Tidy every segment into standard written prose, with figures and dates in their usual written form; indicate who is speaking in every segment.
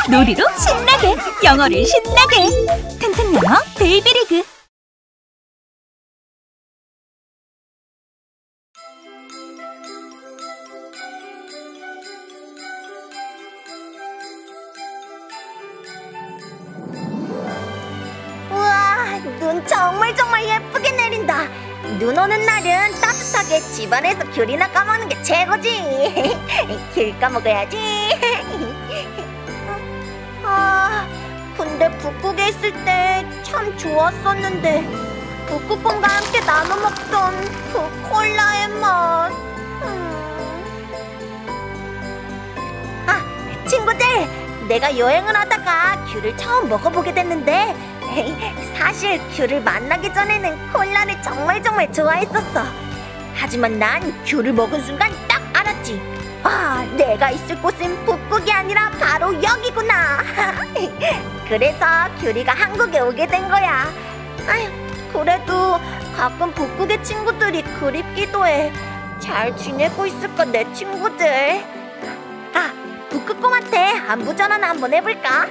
Speaker 1: 놀이로 신나게, 영어를 신나게. 튼튼 영어 베이비 리그.
Speaker 2: 우와, 눈 정말 예쁘게 내린다. 눈 오는 날은 따뜻하게 집안에서 귤이나 까먹는 게 최고지. 귤 까먹어야지. 근데 북극에 있을 때 참 좋았었는데, 북극곰과 함께 나눠 먹던 그 콜라의 맛. 친구들, 내가 여행을 하다가 귤을 처음 먹어보게 됐는데, 사실 귤을 만나기 전에는 콜라를 정말 좋아했었어. 하지만 난 귤을 먹은 순간 딱 알았지. 내가 있을 곳은 북극이 아니라 바로 여기구나. 그래서 귤이가 한국에 오게 된 거야. 그래도 가끔 북극의 친구들이 그립기도 해. 잘 지내고 있을까, 내 친구들? 북극곰한테 안부 전화나 한번 해볼까?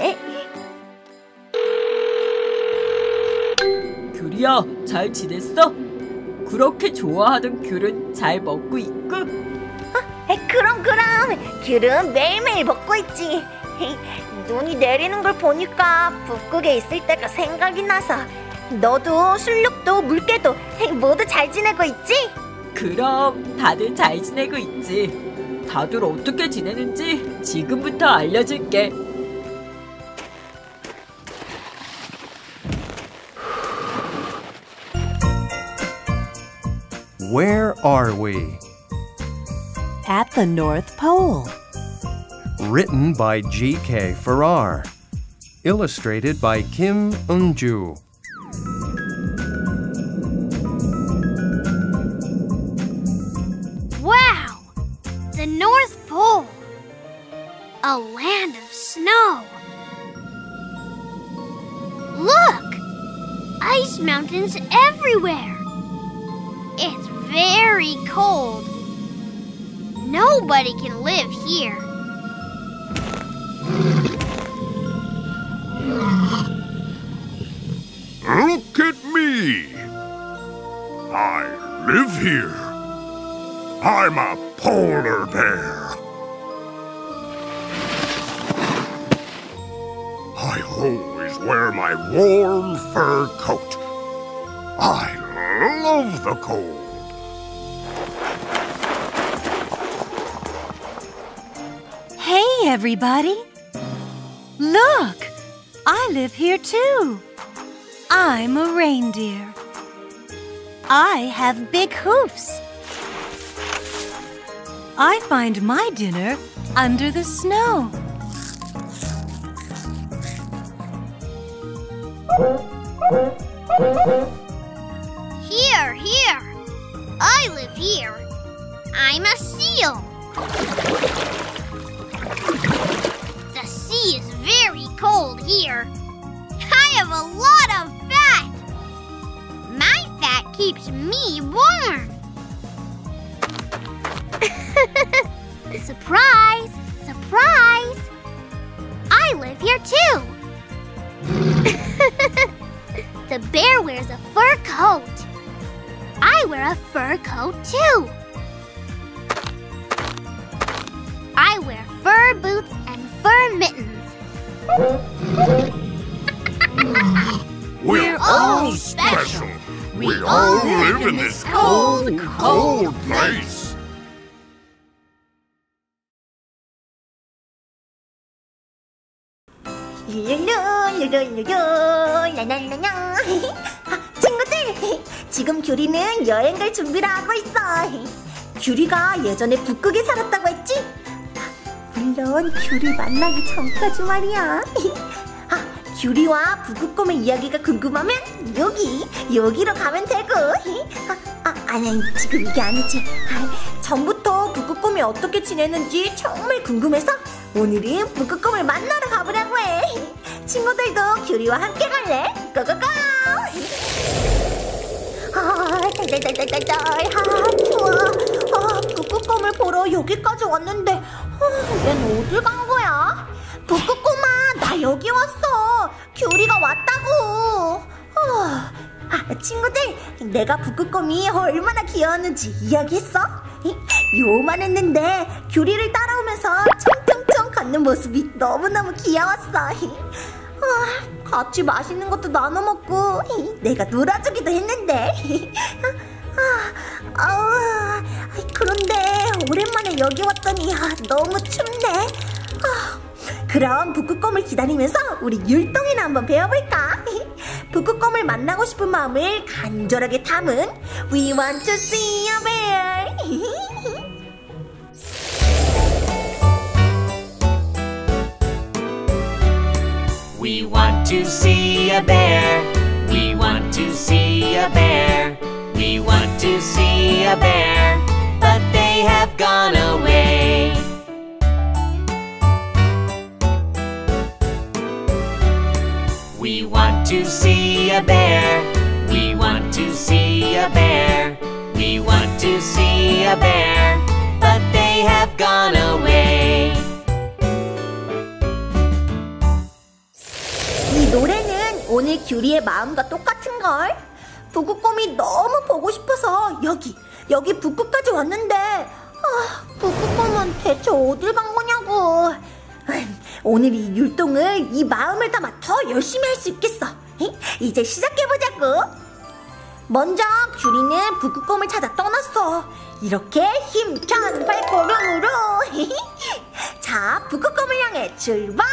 Speaker 3: 귤이야, 잘 지냈어? 그렇게 좋아하던 귤은 잘 먹고 있고?
Speaker 2: 그럼 귤은 매일매일 먹고 있지. 눈이 내리는 걸 보니까 북극에 있을 때가 생각이 나서. 너도 술록도 물개도 모두 잘 지내고 있지?
Speaker 3: 그럼 다들 잘 지내고 있지. 다들 어떻게 지내는지 지금부터 알려줄게.
Speaker 4: Where are we?
Speaker 1: At the North Pole.
Speaker 4: Written by G.K. Farrar. Illustrated by Kim Eunju.
Speaker 5: Wow! The North Pole! A land of snow! Look! Ice mountains everywhere! It's very cold. Nobody can live here.
Speaker 6: Look at me! I live here. I'm a polar bear. I always wear my warm fur coat. I love the cold.
Speaker 1: Hey, everybody. Look, I live here too. I'm a reindeer. I have big hoofs. I find my dinner under the snow.
Speaker 5: Here. I live here. I'm a seal. The sea is very cold here. I have a lot of fat. My fat keeps me warm. Surprise! Surprise! I live here too. The bear wears a fur coat. I wear a fur coat too. I wear fur boots and fur mittens.
Speaker 6: We're all special. We all live in this cold, cold place.
Speaker 2: 친구들, 지금 귤이는 여행 갈 준비를 하고 있어. 귤이가 예전에 북극에 살았다고 했지? 물론 귤이 만나기 전까지 말이야. 귤이와 북극곰의 이야기가 궁금하면 여기로 가면 되고. 아니, 지금 이게 아니지. 전부터 북극곰이 어떻게 지내는지 정말 궁금해서 오늘은 북극곰을 만나러 가보려고 해. 친구들도 귤이와 함께 갈래? 고고고! 추워. 북극곰을 보러 여기까지 왔는데 얘는 어딜 간 거야? 북극곰아! 여기 왔어. 귤이가 왔다고. 친구들, 내가 북극곰이 얼마나 귀여웠는지 이야기했어? 요만했는데 귤이를 따라오면서 청청청 걷는 모습이 너무너무 귀여웠어. 같이 맛있는 것도 나눠 먹고 내가 놀아주기도 했는데. 그런데 오랜만에 여기 왔더니 너무 춥네. 그럼 북극곰을 기다리면서 우리 율동이나 한번 배워볼까? 북극곰을 만나고 싶은 마음을 간절하게 담은 We want to see a bear.
Speaker 7: We want to see a bear. We want to see a bear. We want to see a bear, but they have gone away. We want to see a bear. We want to see a bear. We want to see a bear, but they have gone away.
Speaker 2: 이 노래는 오늘 귤이의 마음과 똑같은걸. 북극곰이 너무 보고 싶어서 여기 북극까지 왔는데 북극곰은 대체 어딜 간 거냐고. 오늘 이 율동을 이 마음을 담아 더 열심히 할 수 있겠어. 이제 시작해보자고. 먼저 귤이는 북극곰을 찾아 떠났어. 이렇게 힘찬 발걸음으로. 자, 북극곰을 향해 출발.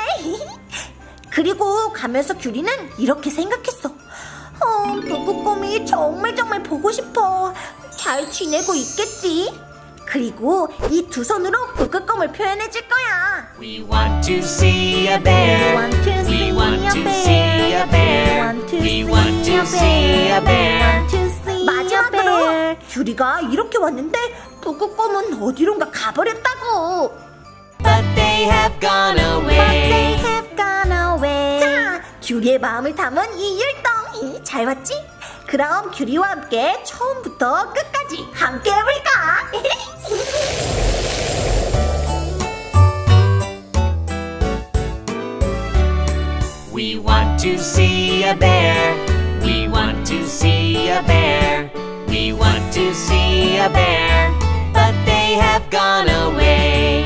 Speaker 2: 그리고 가면서 귤이는 이렇게 생각했어. 북극곰이 정말 보고 싶어. 잘 지내고 있겠지? 그리고 이 두 손으로 북극곰을 표현해줄 거야.
Speaker 7: We want to see a bear. We want to see a bear. We want to see a bear.
Speaker 2: 마지막으로 귤이가 이렇게 왔는데 북극곰은 어디론가 가버렸다고.
Speaker 7: But they have gone away.
Speaker 2: 자, 귤이의 마음을 담은 이 율동 잘 봤지? 그럼 귤이와 함께 처음부터 끝까지 함께 해볼까?
Speaker 7: We want to see a bear. We want to see a bear. We want to see a bear, but they have gone away.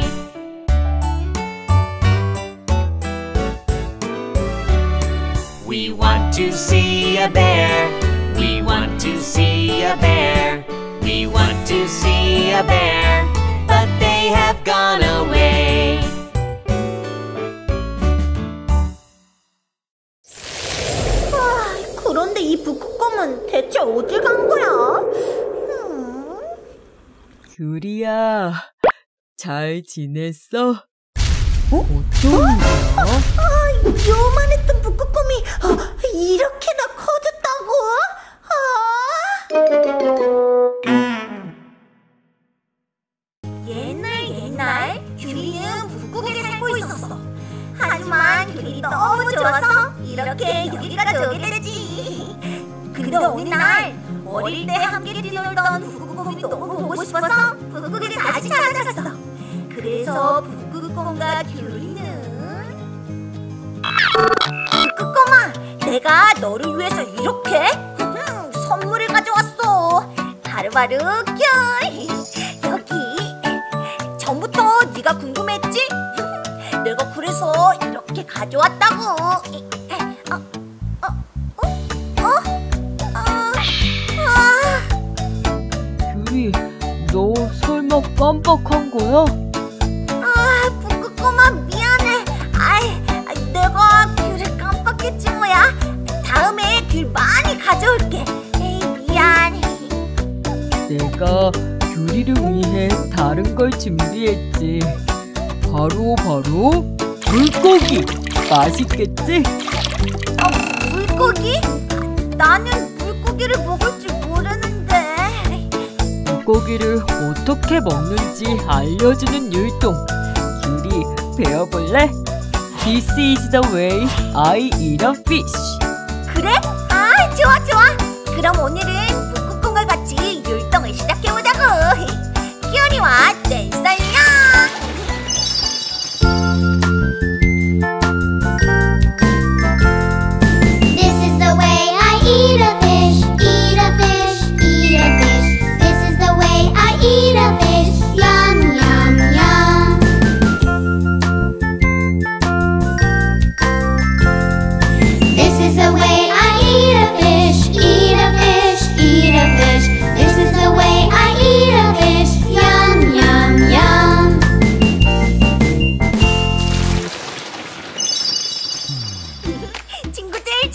Speaker 7: We want to see a bear. We want to see a bear. We want to see a bear, but they have gone away.
Speaker 2: 그런데 이 북극곰은 대체 어딜 간 거야?
Speaker 3: 귤이야, 잘 지냈어? 어떤 일이야?
Speaker 2: 요만했던 북극곰이 이렇게나 커졌다고? 옛날 귤이는 북극에 살고 있었어. 하지만 귤이 너무 좋아서 이렇게 여기까지 오게 됐지. 근데 어느 날 어릴 때 함께 뛰놀던 북극곰이 너무 보고 싶어서 북극에 다시 찾아갔어. 그래서 북극곰과 귤이는 북극곰아, 내가 너를 위해서 이렇게 선물을 가져왔어. 바로바로 귤. 여기. 전부터 네가 궁금했지? 내가 그래서 이렇게 가져왔다고.
Speaker 3: 귤이, 너 설마 깜빡한 거야?
Speaker 2: 북극곰아, 미안해. 내가 귤을 깜빡했지 뭐야. 다음에 귤 많이 가져올게. 미안.
Speaker 3: 내가 귤이를 위해 다른 걸 준비했지. 바로 물고기. 맛있겠지?
Speaker 2: 물고기? 나는 물고기를 먹을 줄 모르는데.
Speaker 3: 물고기를 어떻게 먹는지 알려주는 율동. 귤이 배워볼래? This is the way I eat a fish.
Speaker 2: 그래? 좋아. 그럼 오늘은 북극곰과 같이 율동을 시작해보자고. 귤이와 댄서야.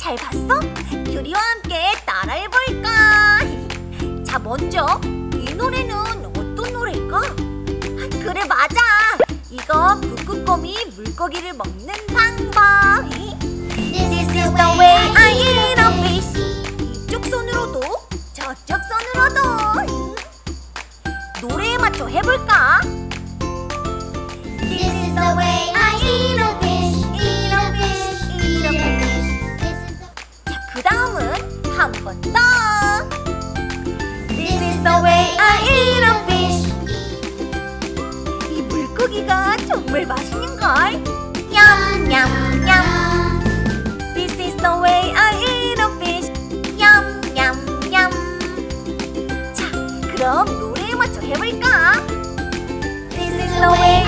Speaker 2: 잘 봤어? 귤이와 함께 따라해볼까? 자, 먼저 이 노래는 어떤 노래일까? 그래, 맞아. 이건 북극곰이 물고기를 먹는 방법. This is the way I eat a fish. 이쪽 손으로도 저쪽 손으로도. 노래에 맞춰 해볼까?
Speaker 5: This is the way I eat a fish, eat a fish, eat a fish.
Speaker 2: 자, 그 다음은 한 번 더. This is the way I eat a fish. 이 물고기가 정말 맛있는걸. 냠냠냠. This is the way I eat a fish. 냠냠냠. 자, 그럼 노래에 맞춰 해볼까? This is the way